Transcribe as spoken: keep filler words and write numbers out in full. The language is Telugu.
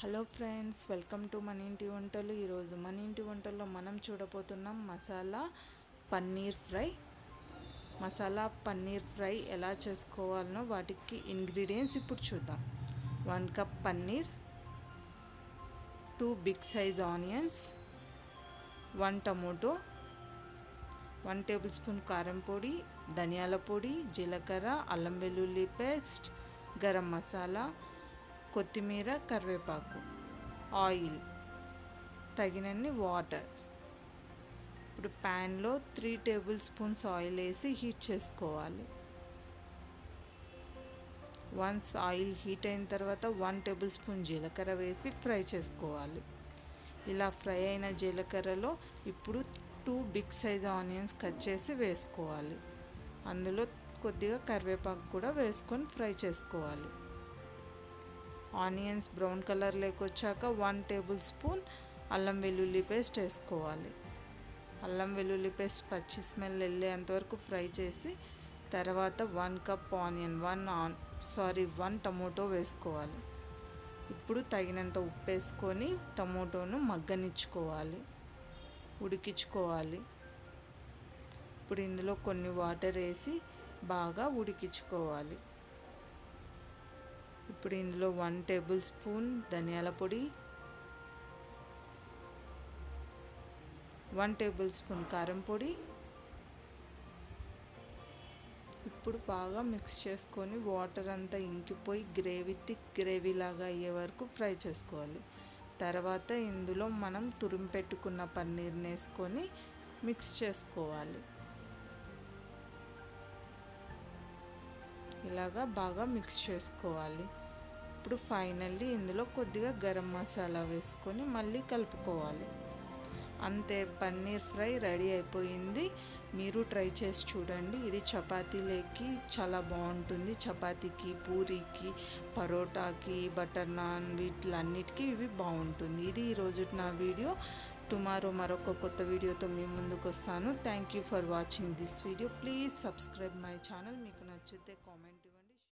హలో ఫ్రెండ్స్, వెల్కమ్ టు మన ఇంటి వంటలు. ఈరోజు మన ఇంటి వంటల్లో మనం చూడబోతున్నాం మసాలా పన్నీర్ ఫ్రై. మసాలా పన్నీర్ ఫ్రై ఎలా చేసుకోవాలనో వాటికి ఇంగ్రీడియంట్స్ ఇప్పుడు చూద్దాం. One cup paneer, two big size onions, one tomato, one tablespoon కారం పొడి, ధనియాల పొడి, జీలకర్ర, అల్లం వెల్లుల్లి పేస్ట్, గరం మసాలా, కొత్తిమీర, కరివేపాకు, ఆయిల్, తగినన్ని వాటర్. ఇప్పుడు ప్యాన్లో త్రీ టేబుల్ స్పూన్స్ ఆయిల్ వేసి హీట్ చేసుకోవాలి. వన్స్ ఆయిల్ హీట్ అయిన తర్వాత వన్ టేబుల్ స్పూన్ జీలకర్ర వేసి ఫ్రై చేసుకోవాలి. ఇలా ఫ్రై అయిన జీలకర్రలో ఇప్పుడు two big size onions cut చేసి వేసుకోవాలి. అందులో కొద్దిగా కరివేపాకు కూడా వేసుకొని ఫ్రై చేసుకోవాలి. ఆనియన్స్ బ్రౌన్ కలర్ లేకొచ్చాక వన్ టేబుల్ స్పూన్ అల్లం వెల్లుల్లి పేస్ట్ వేసుకోవాలి. అల్లం వెల్లుల్లి పేస్ట్ పచ్చి స్మెల్ వెళ్ళేంతవరకు ఫ్రై చేసి తర్వాత one cup onion one on sorry one tomato వేసుకోవాలి. ఇప్పుడు తగినంత ఉప్పు వేసుకొని టమోటోను మగ్గనిచ్చుకోవాలి, ఉడికించుకోవాలి. ఇప్పుడు ఇందులో కొన్ని వాటర్ వేసి బాగా ఉడికించుకోవాలి. ఇప్పుడు ఇందులో వన్ టేబుల్ స్పూన్ ధనియాల పొడి, వన్ టేబుల్ స్పూన్ కారం పొడి. ఇప్పుడు బాగా మిక్స్ చేసుకొని వాటర్ అంతా ఇంకిపోయి గ్రేవీ థిక్ గ్రేవీ లాగా అయ్యే వరకు ఫ్రై చేసుకోవాలి. తర్వాత ఇందులో మనం తురిమి పెట్టుకున్న పన్నీర్ని వేసుకొని మిక్స్ చేసుకోవాలి. ఇలాగా బాగా మిక్స్ చేసుకోవాలి. ఇప్పుడు ఫైనల్లీ ఇందులో కొద్దిగా గరం మసాలా వేసుకొని మళ్ళీ కలుపుకోవాలి. అంతే, పన్నీర్ ఫ్రై రెడీ అయిపోయింది. మీరు ట్రై చేసి చూడండి. ఇది చపాతీలోకి చాలా బాగుంటుంది. చపాతీకి, పూరీకి, పరోటాకి, బటర్ నాన్ వీటిలన్నిటికీ ఇవి బాగుంటుంది. ఇది ఈరోజు నా వీడియో. టుమారో మరొక కొత్త వీడియోతో మీ ముందుకు వస్తాను. Thank you for watching this video. Please subscribe my channel. మీకు నచ్చితే కామెంట్